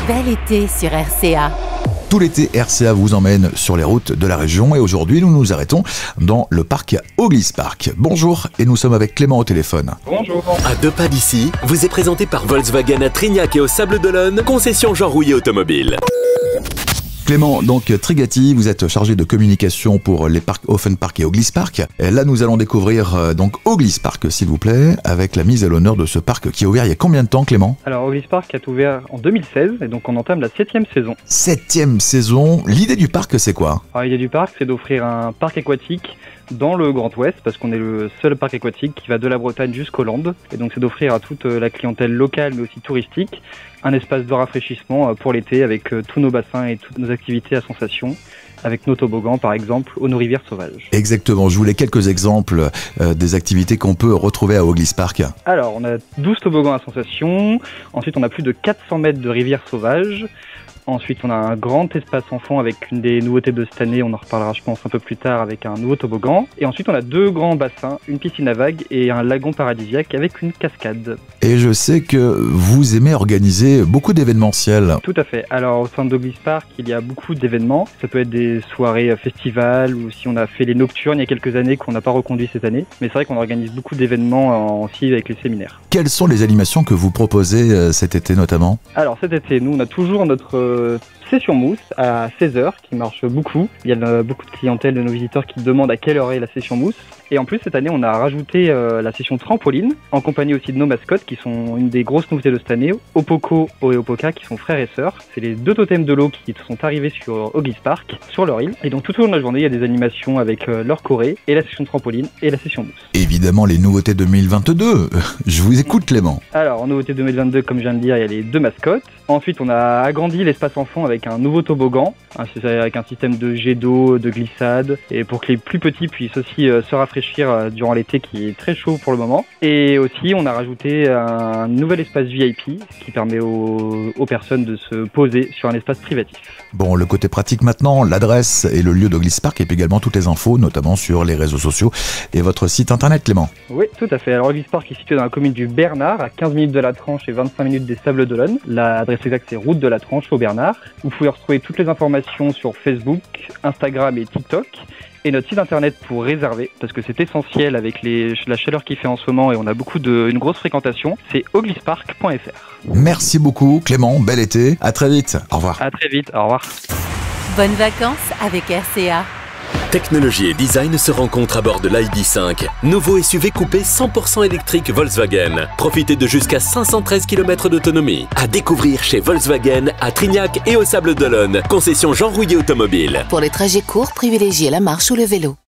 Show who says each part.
Speaker 1: bel été sur RCA.
Speaker 2: Tout l'été, RCA vous emmène sur les routes de la région et aujourd'hui, nous nous arrêtons dans le parc Auglis Park. Bonjour, et nous sommes avec Clément au téléphone.
Speaker 3: Bonjour.
Speaker 4: À 2 pas d'ici, vous est présenté par Volkswagen à Trignac et au Sable d'Olonne, concession Jean Rouillet Automobile.
Speaker 2: Clément, donc Trigati, vous êtes chargé de communication pour les parcs Offen Park et Auglis Park. Et là, nous allons découvrir donc Auglis Park, s'il vous plaît, avec la mise à l'honneur de ce parc qui a ouvert il y a combien de temps, Clément?
Speaker 3: Alors Auglis Park a ouvert en 2016 et donc on entame la 7e saison.
Speaker 2: 7e saison. L'idée du parc, c'est quoi?
Speaker 3: Alors l'idée du parc, c'est d'offrir un parc aquatique dans le Grand Ouest, parce qu'on est le seul parc aquatique qui va de la Bretagne jusqu'aux Landes. Et donc c'est d'offrir à toute la clientèle locale mais aussi touristique un espace de rafraîchissement pour l'été avec tous nos bassins et toutes nos activités à sensation, avec nos toboggans par exemple, ou nos rivières sauvages.
Speaker 2: Exactement, je voulais quelques exemples des activités qu'on peut retrouver à Auglis Park.
Speaker 3: Alors on a 12 toboggans à sensation, ensuite on a plus de 400 mètres de rivières sauvages. Ensuite, on a un grand espace enfant avec une des nouveautés de cette année, on en reparlera je pense un peu plus tard avec un nouveau toboggan. Et ensuite, on a 2 grands bassins, une piscine à vagues et un lagon paradisiaque avec une cascade.
Speaker 2: Et je sais que vous aimez organiser beaucoup d'événementiels.
Speaker 3: Tout à fait. Alors au sein d'Auglis Park, il y a beaucoup d'événements. Ça peut être des soirées festivals ou si on a fait les nocturnes il y a quelques années qu'on n'a pas reconduit cette année. Mais c'est vrai qu'on organise beaucoup d'événements aussi avec les séminaires.
Speaker 2: Quelles sont les animations que vous proposez cet été notamment?
Speaker 3: Alors cet été, nous on a toujours notre session mousse à 16h qui marche beaucoup. Il y a beaucoup de clientèle de nos visiteurs qui demandent à quelle heure est la session mousse. Et en plus cette année on a rajouté la session trampoline en compagnie aussi de nos mascottes qui sont une des grosses nouveautés de cette année, Opoko et Opoka qui sont frères et sœurs. C'est les 2 totems de l'eau qui sont arrivés sur Auglis Park, sur leur île. Et donc tout au long de la journée il y a des animations avec leur choré et la session trampoline et la session mousse.
Speaker 2: Évidemment les nouveautés 2022, je vous écoute Clément.
Speaker 3: Alors en nouveauté 2022 comme je viens de dire il y a les 2 mascottes. Ensuite on a agrandi l'espace enfant avec un nouveau toboggan, avec un système de jet d'eau, de glissade, et pour que les plus petits puissent aussi se rafraîchir durant l'été qui est très chaud pour le moment. Et aussi on a rajouté un nouvel espace VIP qui permet aux personnes de se poser sur un espace privatif.
Speaker 2: Bon, le côté pratique maintenant, l'adresse et le lieu d'Auglis Park et puis également toutes les infos, notamment sur les réseaux sociaux et votre site internet Clément.
Speaker 3: Oui, tout à fait. Alors Auglis Park est situé dans la commune du Bernard, à 15 minutes de la Tranche et 25 minutes des Sables d'Olonne. L'adresse exacte c'est route de la Tranche au Bernard. Vous pouvez retrouver toutes les informations sur Facebook, Instagram et TikTok. Et notre site internet pour réserver, parce que c'est essentiel avec la chaleur qu'il fait en ce moment et on a une grosse fréquentation, c'est auglispark.fr.
Speaker 2: Merci beaucoup Clément, bel été, à très vite, au revoir.
Speaker 3: À très vite, au revoir.
Speaker 1: Bonnes vacances avec RCA.
Speaker 4: Technologie et design se rencontrent à bord de l'ID5, nouveau SUV coupé 100% électrique Volkswagen. Profitez de jusqu'à 513 km d'autonomie. À découvrir chez Volkswagen à Trignac et au Sable d'Olonne, concession Jean Rouillet Automobile.
Speaker 5: Pour les trajets courts, privilégiez la marche ou le vélo.